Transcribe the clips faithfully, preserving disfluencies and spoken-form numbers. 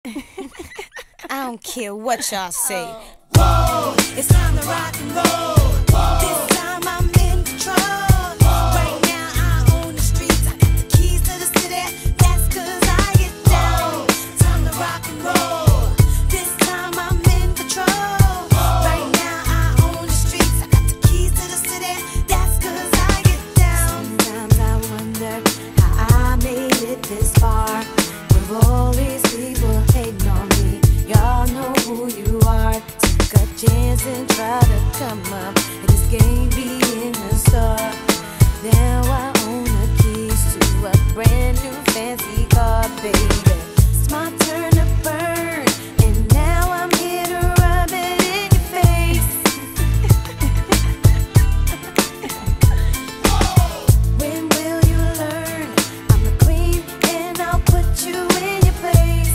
I don't care what y'all say. Whoa, it's time to rock and roll. Whoa. This time I'm in control. Whoa. Right now I own the streets. I got the keys to the city. That's cause I get down. Time to rock and roll. This time I'm in control. Whoa. Right now I own the streets. I got the keys to the city. That's cause I get down. Sometimes I wonder how I made it this far with all these people hating on me. Y'all know who you are. Take a chance and try to come up. And this game be in the store. Now I own the keys to a brand new fancy car, baby. It's my turn to burn, and now I'm here to rub it in your face. When will you learn? I'm the queen, and I'll put you in your place.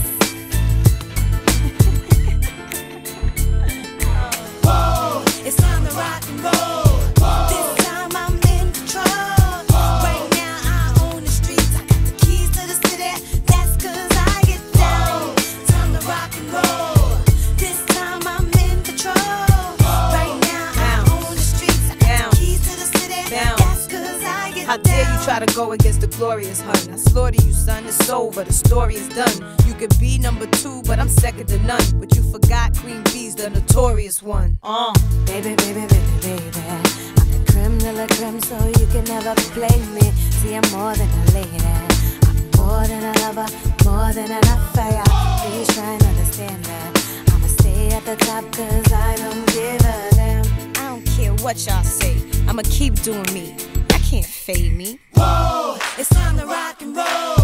Whoa, it's time to rock and roll. Whoa. This time I'm in control. Whoa. Right now I own the streets. I got the keys to the city. That's cause I get down. Time to rock and roll. This time I'm in control. Whoa. Right now I own the streets. I got Down. the keys to the city. Down. That's cause I get How down. dare you try to go against the glorious hun? I slaughter you, son, it's over, the story is done. You could be number two, but I'm second to none. But you forgot Queen B's the notorious one. Uh. Baby, baby, baby, baby, I'm the creme de la creme, so you can never play me. See, I'm more than a lady. I'm more than a lover, more than an affair. Please try and understand that. I'ma stay at the top, cause I don't give a damn. I don't care what y'all say, I'ma keep doing me. Y'all can't fade me. Whoa, it's time to rock and roll.